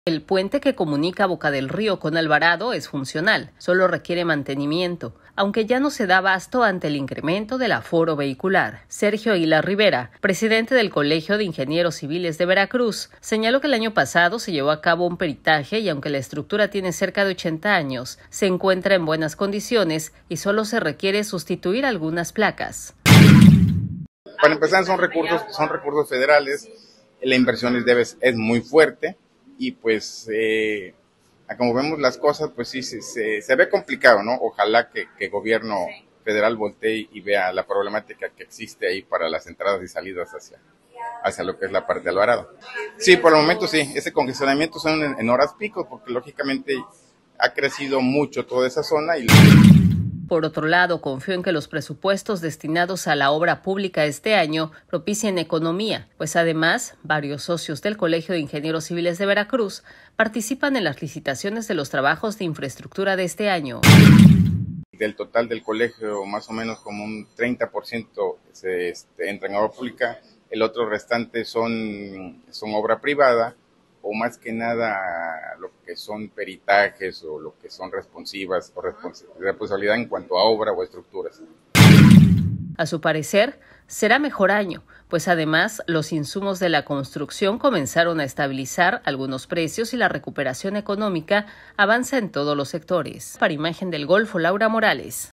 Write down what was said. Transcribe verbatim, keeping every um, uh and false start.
El puente que comunica Boca del Río con Alvarado es funcional, solo requiere mantenimiento, aunque ya no se da abasto ante el incremento del aforo vehicular. Sergio Aguilar Rivera, presidente del Colegio de Ingenieros Civiles de Veracruz, señaló que el año pasado se llevó a cabo un peritaje y aunque la estructura tiene cerca de ochenta años, se encuentra en buenas condiciones y solo se requiere sustituir algunas placas. Para empezar, son recursos, son recursos federales, la inversión es, debe, es muy fuerte. Y pues, eh, como vemos las cosas, pues sí, se, se, se ve complicado, ¿no? Ojalá que el gobierno federal voltee y vea la problemática que existe ahí para las entradas y salidas hacia, hacia lo que es la parte de Alvarado. Sí, por el momento sí, ese congestionamiento son en, en horas pico, porque lógicamente ha crecido mucho toda esa zona y... Por otro lado, confío en que los presupuestos destinados a la obra pública este año propicien economía, pues además, varios socios del Colegio de Ingenieros Civiles de Veracruz participan en las licitaciones de los trabajos de infraestructura de este año. Del total del colegio, más o menos como un treinta por ciento se este, entra en obra pública, el otro restante son, son obra privada, o más que nada lo que son peritajes o lo que son responsivas o respons- responsabilidad en cuanto a obra o estructuras. A su parecer, será mejor año, pues además los insumos de la construcción comenzaron a estabilizar algunos precios y la recuperación económica avanza en todos los sectores. Para Imagen del Golfo, Laura Morales.